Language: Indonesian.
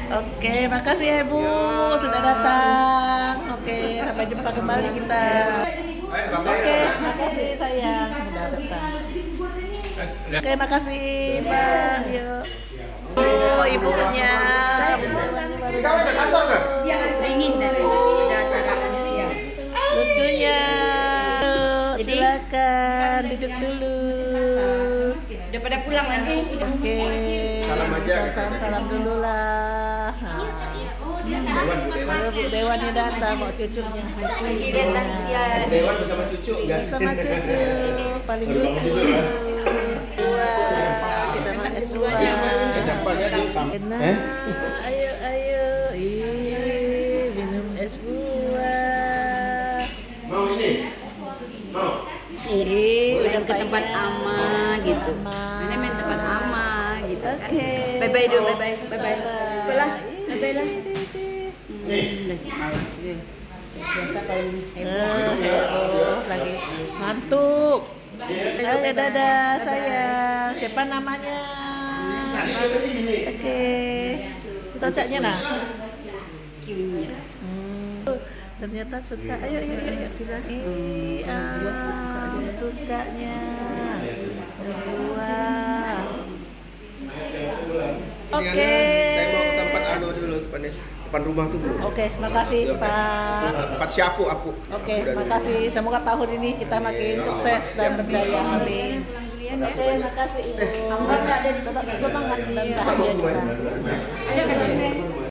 Oke, makasih ya Ibu sudah datang. Oke, sampai jumpa kembali kita. Oke, makasih sayang sudah datang. Oke, makasih Mbak. Yuk. Oh, ibunya. Siang harus ingin dari acara siang. Lucunya. Silakan duduk dulu. Udah pada pulang lagi. Oke. Salam aja. Salam dulu lah. Bu Dewannya datang, mau cucunya. Kalian lansia. Dewan bersama cucu enggak? Sama cucu, paling lucu. Wah, kita makan es buah. Enak. Ayo, ayo. Ih, minum es buah. Mau ini? Mau? Pulang ke tempat ama gitu. Ini main tempat ama gitu. Oke. Bye bye dulu, bye bye, bye bye. Pulang, bye bye lah. Biasa paling Heboh lagi ngantuk. Dadah, dadah sayang. Siapa namanya? Oke. Kita caknya nah. Q-nya. Ternyata suka. Ayo, ayo, ayo. Sukanya. Es buah. Oke. Saya mau ke tempat dulu depan rumah tuh Bu. Oke, makasih Pak. Tempat siapu aku. Oke, makasih. Semoga tahun ini kita makin sukses dan berjaya. Amin. Oke, makasih Ibu. Tetap semangat dan bahagia juga.